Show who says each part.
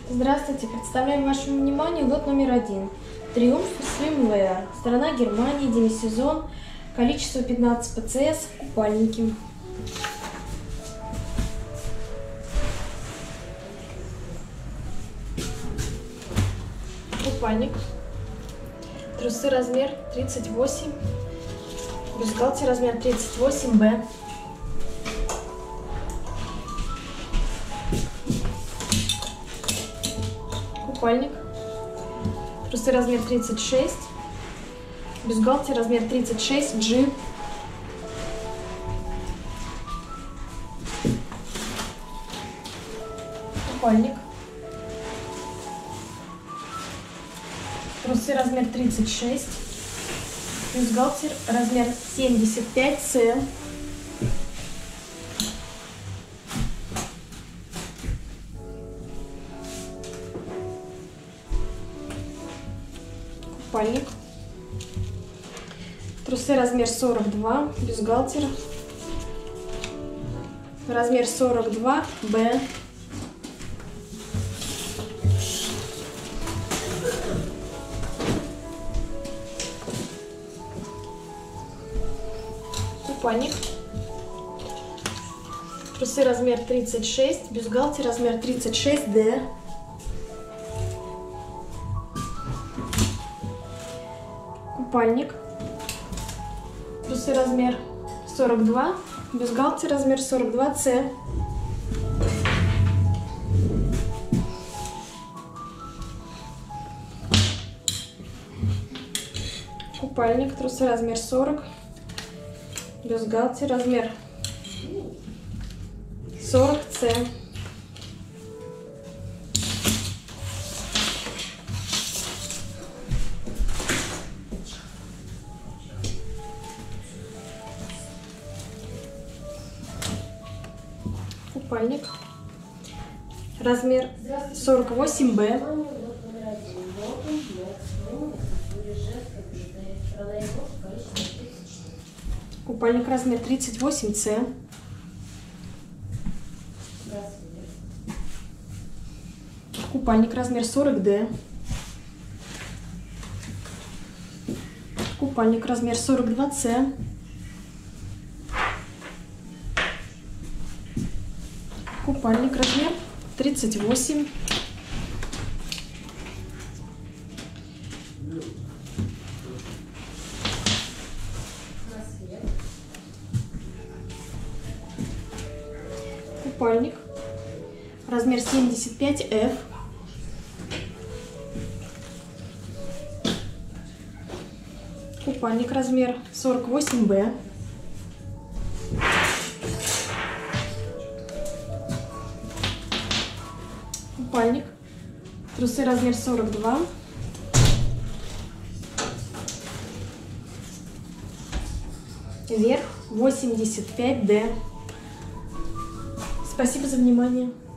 Speaker 1: Здравствуйте, представляем вашему вниманию лот номер 1. Триумф Swimwear. Страна Германия, демисезон, количество 15 ПЦС, купальники. Купальник. Трусы размер 38. Бюстгальтер размер 38Б. Купальник. Трусы размер 36. Бюстгальтер размер 36G. Купальник. Трусы размер 36. Бюстгальтер размер 75С. Купальник. Трусы размер 42, бюстгальтер размер 42Б. Купальник. Трусы размер 36, бюстгальтер размер 36Д. Купальник. Трусы размер 42, бюстгальтер размер 42С. Купальник. Трусы размер 40, бюстгальтер размер 40С. Купальник. Размер 48Б. Купальник размер 38С. Купальник размер 40Д. Купальник размер 42С. Купальник размер 38. Купальник размер 75F. Купальник размер 48Б. Купальник. Трусы размер 42. Верх 85Д. Спасибо за внимание.